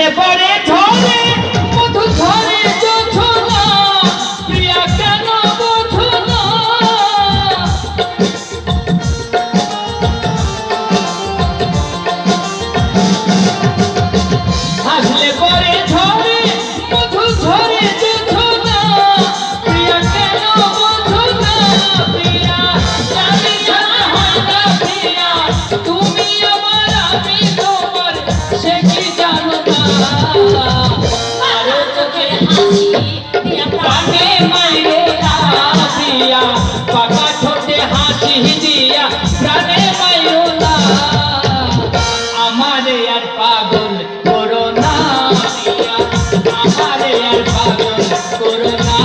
হাসলে পরে ঝরে মধু ঝরে জোছনা প্রিয়া কেন বোঝো না হাসলে পরে ঝরে মধু ঝরে জোছনা প্রিয়া কেন বোঝো না প্রিয়া জানি জানা হয় না প্রিয়া তুমি আমার আমি তোমার সে কি জানো না আরো চোখে হাসি প্রাণে মাইরো না প্রিয়া পাকা ঠোঁটে হাসি দিয়া প্রাণে মাইরো না আমারে আর পাগল করো না প্রিয়া আমারে আর পাগল করো না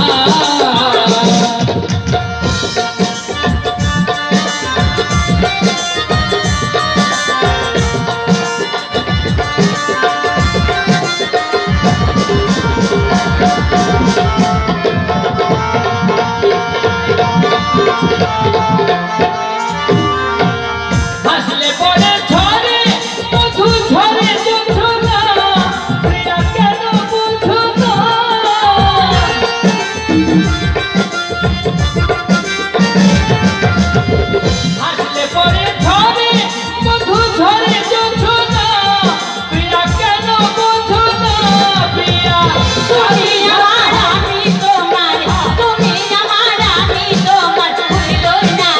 হাসলে পরে ঝরে মধু ঝরে জোছনা প্রিয়া কেন বোঝো না হাসলে পরে ঝরে মধু ঝরে জোছনা প্রিয়া কেন বোঝো না প্রিয়া তুমি আমার আমি তোমার তুমি আমার আমি তোমার ভুলো না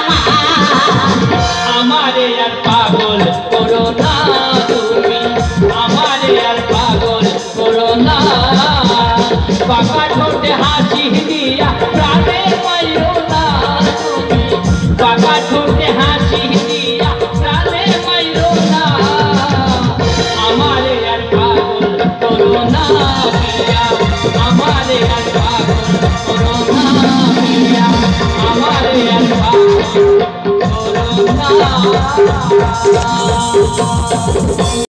আমারে আর পাগল করো না তুমি আমারে আর পাগল করো না পাকা ঠোঁটে হাসি দিয়া প্রাণে মাইরো না তুমি পাকা ঠোঁটে হাসি দিয়া প্রাণে মাইরো না আমারে আর পাগল করো না প্রিয়া আমারে আর পাগল করো না প্রিয়া আমারে আর পাগল করো না